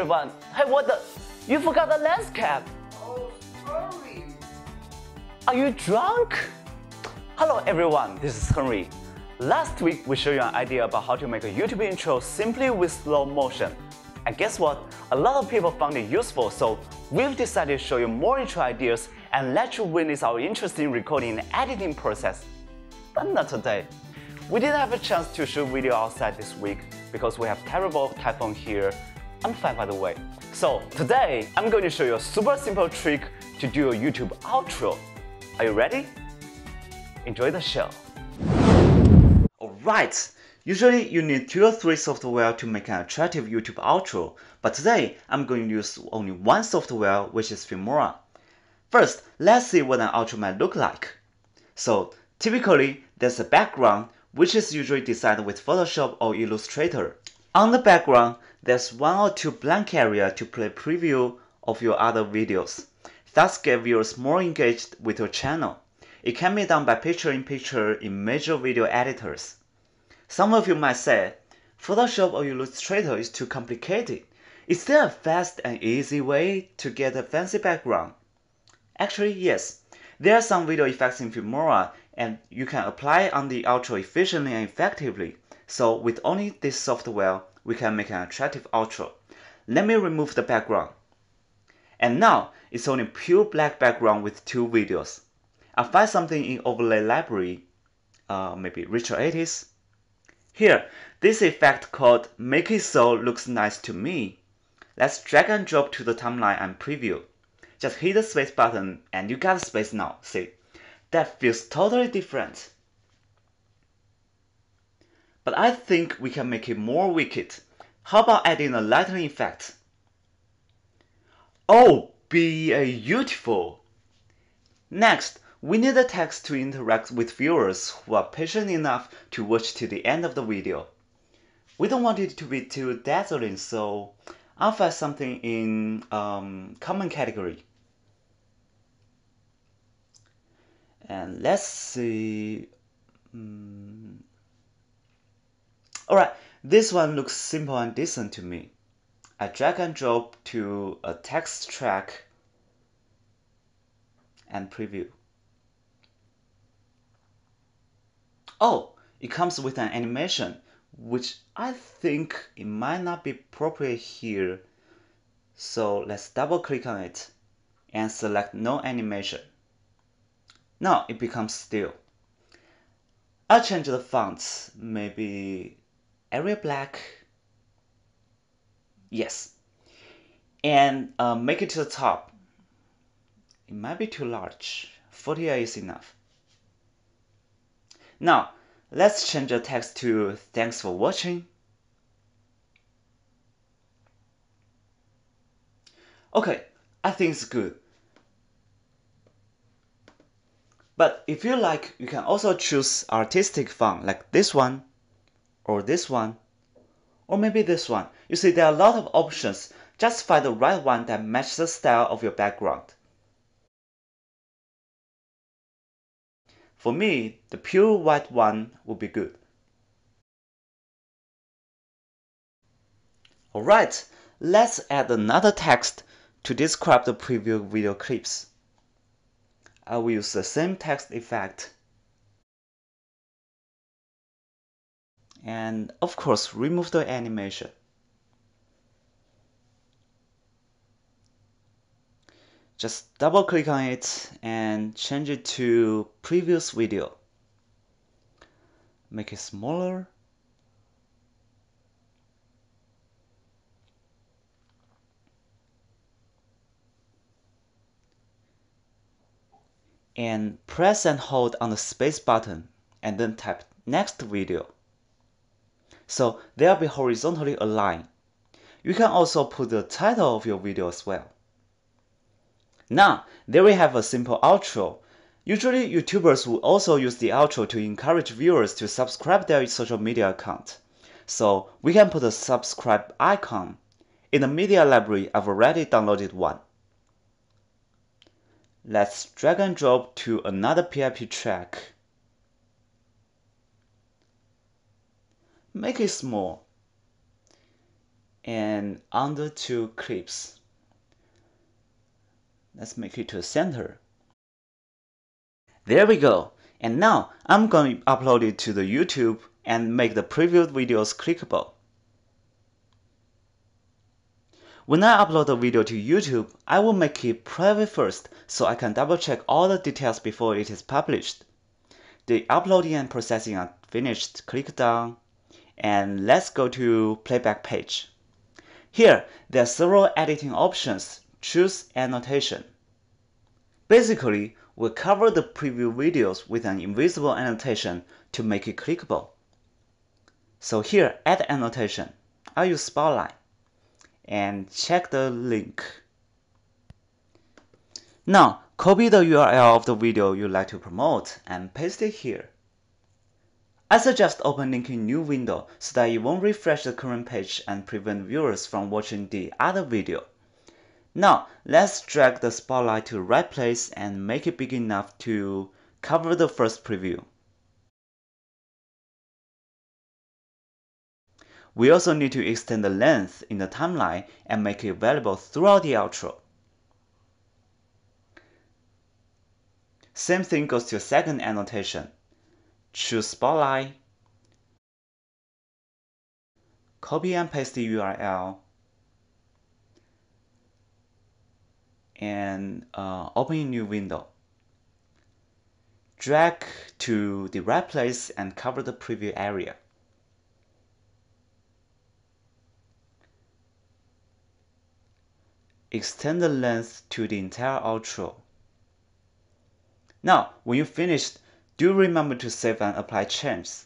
everyone. Hey, what the? You forgot the lens cap. Oh, sorry. Are you drunk? Hello everyone, this is Henry. Last week we showed you an idea about how to make a YouTube intro simply with slow motion. And guess what? A lot of people found it useful, so we've decided to show you more intro ideas and let you witness our interesting recording and editing process. But not today. We didn't have a chance to shoot video outside this week because we have terrible typhoon here. I'm fine by the way. So today I'm going to show you a super simple trick to do a YouTube outro. Are you ready? Enjoy the show. Alright, usually you need 2 or 3 software to make an attractive YouTube outro, but today I'm going to use only one software, which is Filmora. First, let's see what an outro might look like. So typically there's a background, which is usually designed with Photoshop or Illustrator. On the background, there's 1 or 2 blank area to play preview of your other videos, thus get viewers more engaged with your channel. It can be done by picture-in-picture in major video editors. Some of you might say, Photoshop or Illustrator is too complicated. Is there a fast and easy way to get a fancy background? Actually, yes. There are some video effects in Filmora and you can apply on the outro efficiently and effectively. So with only this software, we can make an attractive outro. Let me remove the background. And now, it's only pure black background with 2 videos. I'll find something in overlay library, maybe richer 80s. Here, this effect called Make It So looks nice to me. Let's drag and drop to the timeline and preview. Just hit the space button and you got space now, see? That feels totally different. But I think we can make it more wicked. How about adding a lightening effect? Oh, b-e-a-utiful! Next, we need the text to interact with viewers who are patient enough to watch to the end of the video. We don't want it to be too dazzling, so I'll find something in common category. And let's see. Alright, this one looks simple and decent to me. I drag and drop to a text track and preview. Oh, it comes with an animation, which I think it might not be appropriate here. So let's double click on it and select no animation. Now it becomes still. I'll change the fonts, maybe arialblack. Yes. And make it to the top. It might be too large. 48 is enough. Now, let's change the text to thanks for watching. Okay, I think it's good. But if you like, you can also choose artistic font like this one, or this one, or maybe this one. You see, there are a lot of options. Just find the right one that matches the style of your background. For me, the pure white one would be good. Alright, let's add another text to describe the preview video clips. I will use the same text effect. And of course, remove the animation. Just double click on it and change it to previous video. Make it smaller. And press and hold on the space button and then type next video. So they'll be horizontally aligned. You can also put the title of your video as well. Now, there we have a simple outro. Usually, YouTubers will also use the outro to encourage viewers to subscribe their social media account. So we can put a subscribe icon. In the media library, I've already downloaded one. Let's drag and drop to another PIP track. Make it small. and under 2 clips. Let's make it to the center. There we go. And now I'm going to upload it to the YouTube and make the previewed videos clickable. When I upload the video to YouTube, I will make it private first so I can double check all the details before it is published. The uploading and processing are finished. Click done. And let's go to playback page. Here, there are several editing options. Choose annotation. Basically, we'll cover the preview videos with an invisible annotation to make it clickable. So here, add annotation. I'll use Spotlight. And check the link. Now, copy the URL of the video you'd like to promote and paste it here. I suggest open link in new window so that it won't refresh the current page and prevent viewers from watching the other video. Now, let's drag the spotlight to the right place and make it big enough to cover the first preview. We also need to extend the length in the timeline and make it available throughout the outro. Same thing goes to the second annotation. Choose Spotlight, copy and paste the URL, and open a new window. Drag to the right place and cover the preview area. Extend the length to the entire outro. Now, when you're finished, do remember to save and apply changes.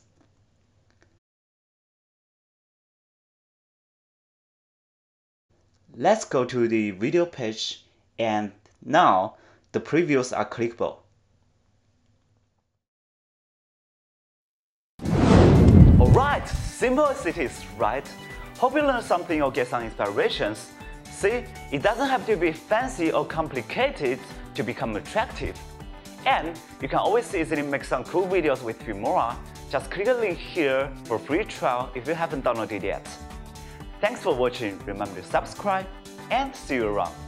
Let's go to the video page, and now the previews are clickable. Alright, simple as it is, right? Hope you learned something or get some inspirations. See, it doesn't have to be fancy or complicated to become attractive. And you can always easily make some cool videos with Filmora. Just click the link here for a free trial if you haven't downloaded it yet. Thanks for watching, remember to subscribe, and see you around.